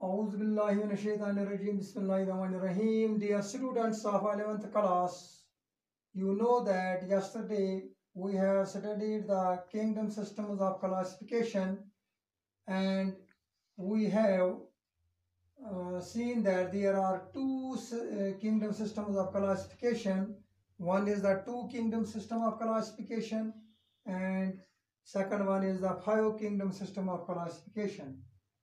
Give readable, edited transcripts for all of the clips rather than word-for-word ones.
Auzubillahiminashaitanirrajim. Bismillahirrahmanirrahim. Dear students of 11th class, you know that yesterday we have studied the kingdom systems of classification, and we have seen that there are two kingdom systems of classification. One is the two kingdom system of classification, and second one is the five kingdom system of classification.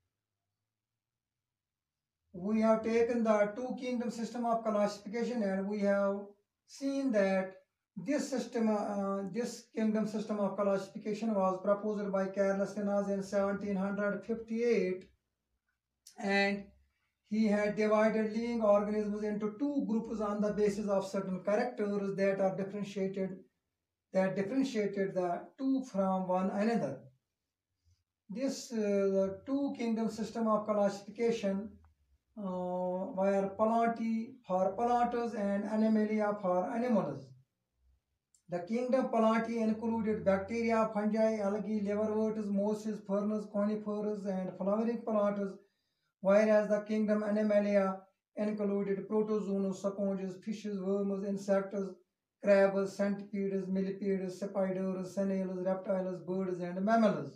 We have taken the two kingdom system of classification, and we have seen that this kingdom system of classification was proposed by Carlos Linnaeus in 1758, and he had divided living organisms into two groups on the basis of certain characters that differentiated the two from one another. This the two kingdom system of classification were Plantae for plants and Animalia for animals. The kingdom Plantae included bacteria, fungi, algae, liverworts, mosses, ferns, conifers, and flowering plants, whereas the kingdom Animalia included protozoans, sponges, fishes, worms, insects, crabs, centipedes, millipedes, spiders, snails, reptiles, birds, and mammals.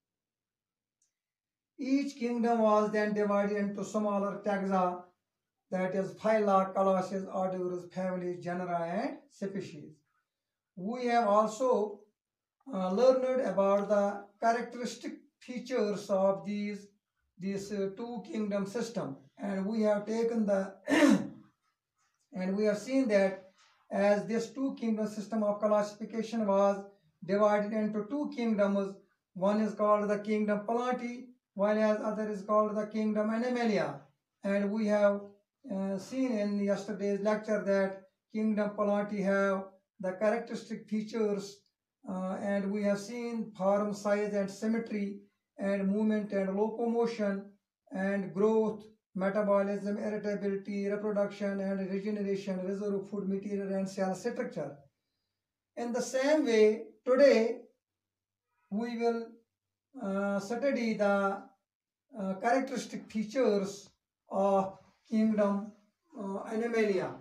Each kingdom was then divided into smaller taxa, that is phyla, classes, orders, families, genera, and species. We have also learned about the characteristic features of these two kingdom system, and we have taken the and we have seen that as this two kingdom system of classification was divided into two kingdoms, one is called the kingdom Plantae, whereas other is called the kingdom Animalia. And we have seen in yesterday's lecture that kingdom Plantae have the characteristic features, and we have seen form, size, and symmetry, and movement and locomotion, and growth, metabolism, irritability, reproduction, and regeneration, reserve food material, and cell structure. In the same way, today we will study the characteristic features of kingdom Animalia.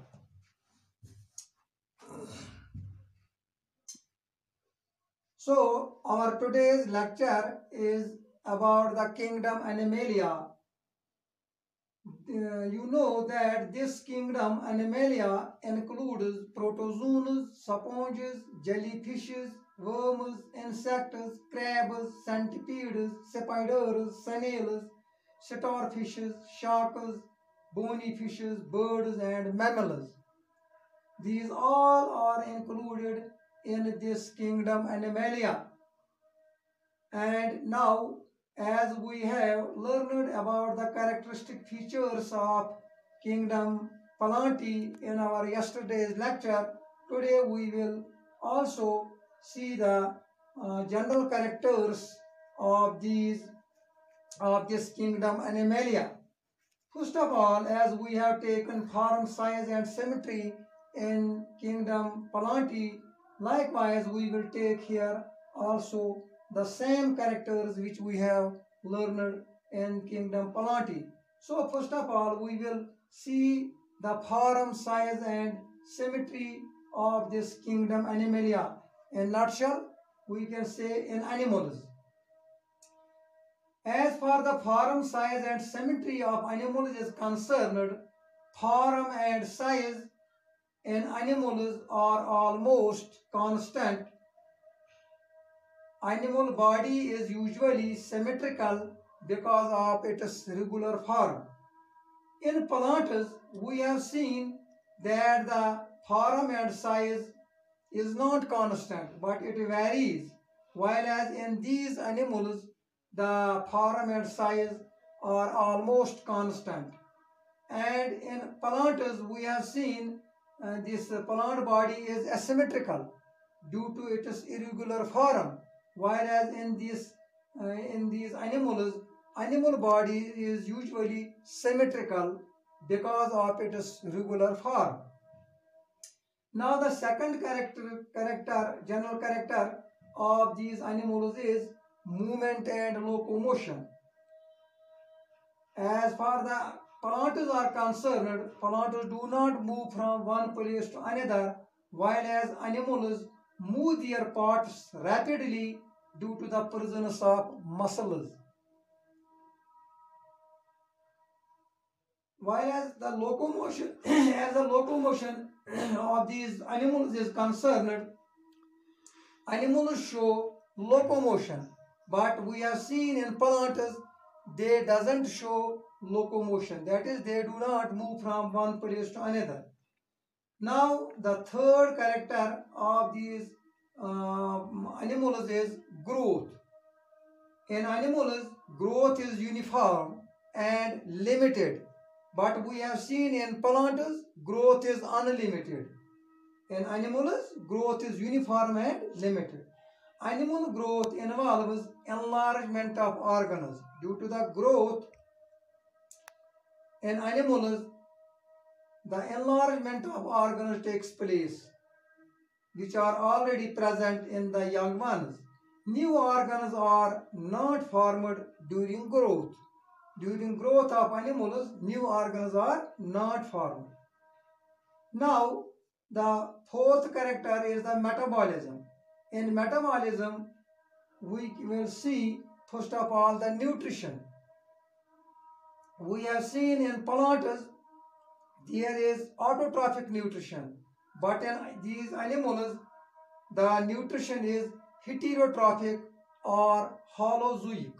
So our today's lecture is about the kingdom Animalia. You know that this kingdom Animalia includes protozoans, sponges, jellyfishes, worms, insects, crabs, centipedes, spiders, snails, starfishes, sharks, bony fishes, birds, and mammals. These all are included in this kingdom Animalia. And now, as we have learned about the characteristic features of kingdom Plantae in our yesterday's lecture, today we will also see the general characters of this kingdom Animalia. First of all, as we have taken form, size, and symmetry in kingdom Plantae, likewise we will take here also the same characters which we have learned in kingdom Plantae. So first of all, we will see the form, size, and symmetry of this kingdom Animalia. In nutshell, we can say in animals. As far the form, size, and symmetry of animals is concerned, form and size in animals are almost constant. Animal body is usually symmetrical because of its regular form. In plants, we have seen that the form and size is not constant, but it varies, whereas in these animals, the form and size are almost constant. And in plants, we have seen this plant body is asymmetrical due to its irregular form, whereas in these animals, animal body is usually symmetrical because of its regular form. Now the second general character of these animals is movement and locomotion. As far the plants are concerned, plants do not move from one place to another, while as animals move their parts rapidly due to the presence of muscles. While as the locomotion, as the locomotion of these animals is concerned, animals show locomotion, but we have seen in plants they doesn't show locomotion. That is, they do not move from one place to another. Now, the third character of these animals is growth. In animals, growth is uniform and limited, but we have seen in plants, growth is unlimited. In animals, growth is uniform and limited. Animal growth involves enlargement of organs. Due to the growth in animals, the enlargement of organs takes place, which are already present in the young ones. New organs are not formed during growth. During growth of animals, new organs are not formed. Now, the fourth character is the metabolism. In metabolism, we will see first of all the nutrition. We have seen in plants there is autotrophic nutrition, but in these animals the nutrition is heterotrophic or holozoic.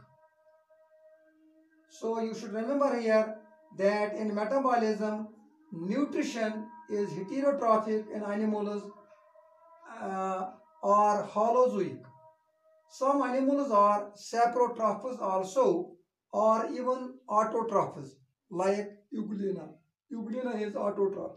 So you should remember here that in metabolism nutrition is heterotrophic in animals or holozoic. Some animals are saprotrophous also, or even autotrophous, like Euglena. Euglena is autotroph.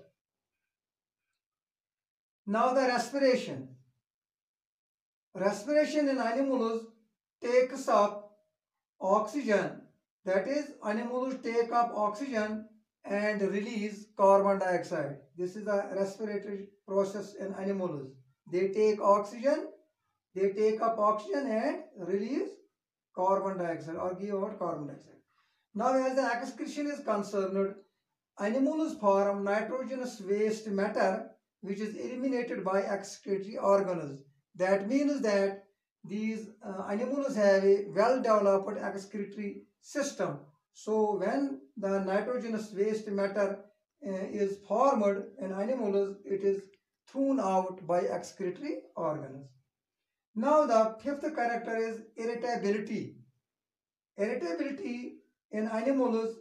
Now the respiration. Respiration in animals takes up oxygen. That is, animals take up oxygen and release carbon dioxide. This is a respiratory process in animals. They take oxygen, they take up oxygen and release carbon dioxide or give out carbon dioxide. Now, as the excretion is concerned, animals form nitrogenous waste matter which is eliminated by excretory organelles. That means that these animals have a well-developed excretory system. So when the nitrogenous waste matter is formed in animals, it is thrown out by excretory organs. Now the fifth character is irritability. Irritability in animals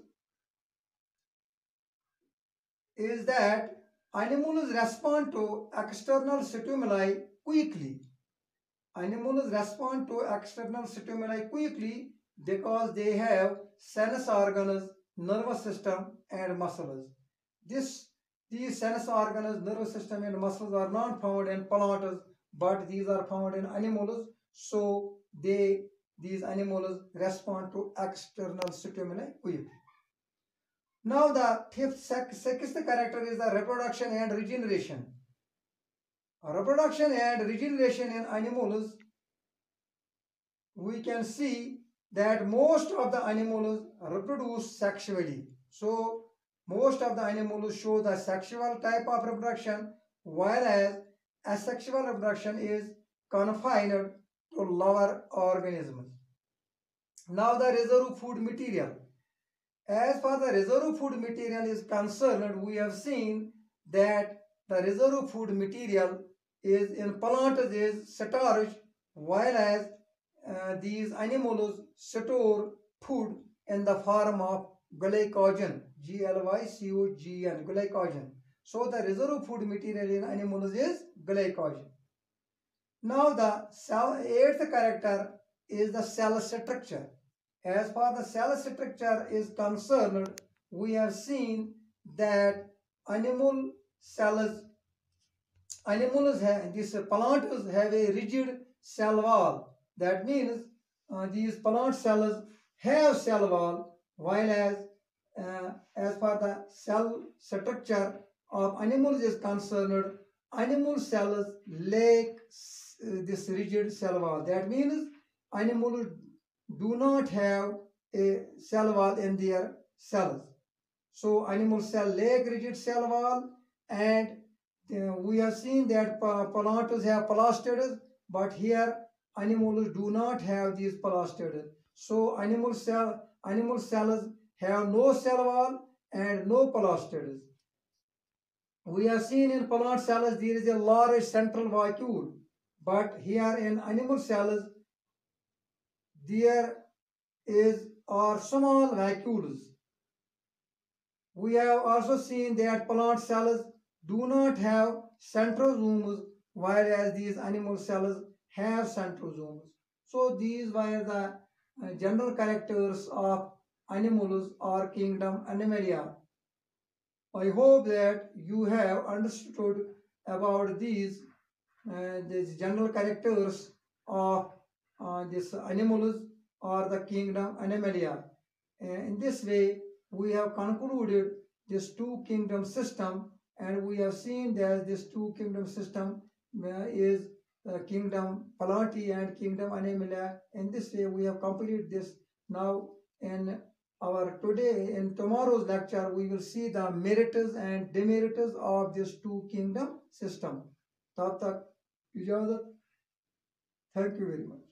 is that animals respond to external stimuli quickly. Animals respond to external stimuli quickly because they have sense organs, nervous system and muscles. These sense organs, nervous system and muscles are not found in plants, but these are found in animals. So these animals respond to external stimuli quickly. Now the sixth character is the reproduction and regeneration. Reproduction and regeneration in animals, we can see that most of the animals reproduce sexually. So most of the animals show the sexual type of reproduction, whereas asexual reproduction is confined to lower organisms. Now the reserve food material. As far as the reserve food material is concerned, we have seen that the reserve food material is in plants is starch, whereas these animals store food in the form of glycogen, glycogen, glycogen. So the reserve food material in animals is glycogen. Now the eighth character is the cell structure. As far as the cell structure is concerned, we have seen that animals have these plants have a rigid cell wall. That means these plant cells have cell wall, while as far the cell structure of animals is concerned, animal cells lack this rigid cell wall. That means animals do not have a cell wall in their cells. So animal cell lack rigid cell wall, and we have seen that plants have plastids, but here animals do not have these plastids. So animal cells have no cell wall and no plastids. We have seen in plant cells there is a large central vacuole, but here in animal cells there are small vacuoles. We have also seen that plant cells do not have centrosomes, whereas these animal cells have centrosomes. So these were the general characters of animals or kingdom Animalia. I hope that you have understood about these general characters of these animals or the kingdom Animalia. In this way, we have concluded this two kingdom system, and we have seen that this two kingdom system is kingdom Plantae and kingdom Animalia. In this way, we have completed this. Now, in tomorrow's lecture, we will see the merits and demerits of this two kingdom system. तब तक इजाजत. Thank you very much.